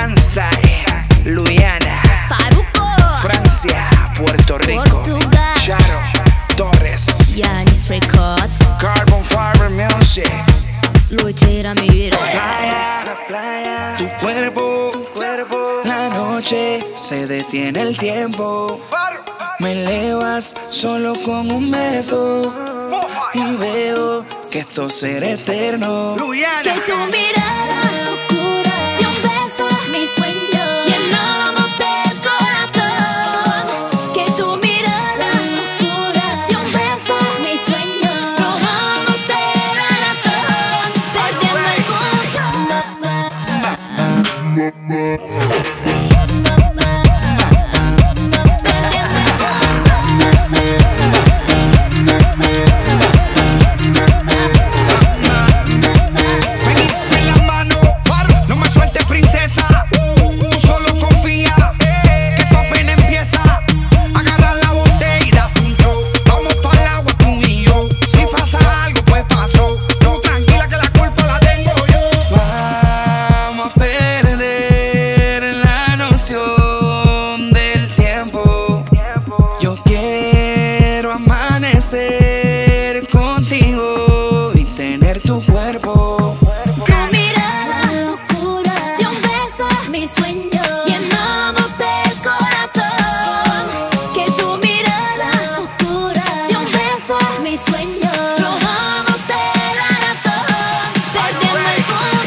Kansai, Luyana, Farruko, Francia, Puerto Rico, Portugal, Charo, Torres, Yanis Records, Carbon Fiber Music. Luigi Ramírez. Playa, tu cuerpo, la noche se detiene el tiempo. Me elevas solo con un beso y veo que esto será eterno. Que tu mirada locura de un beso mi sueño llenándote el corazón. Que tu mirada locura de un beso mi sueño robándote la razón, perdiendo el contigo y tener tu cuerpo. Tu mirada locura de un beso mi sueño llenándote el corazón. Que tu mirada locura de un beso mi sueño robándote la razón, perdiendo el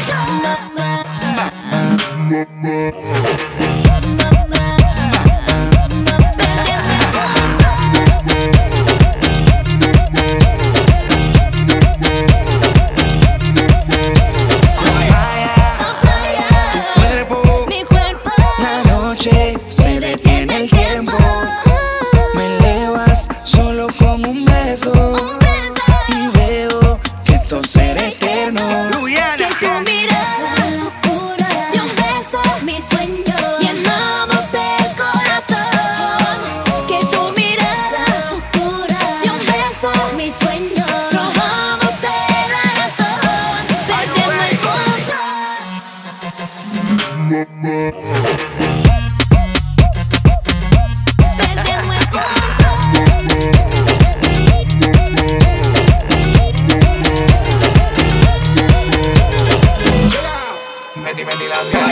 Se detiene el tiempo. Me elevas solo con un beso y veo que esto será eterno. Que tu mirada locura de un beso mi sueño llenándote el corazón. Que tu mirada locura de un beso mi sueño robándote la razón, perdiendo el Meti la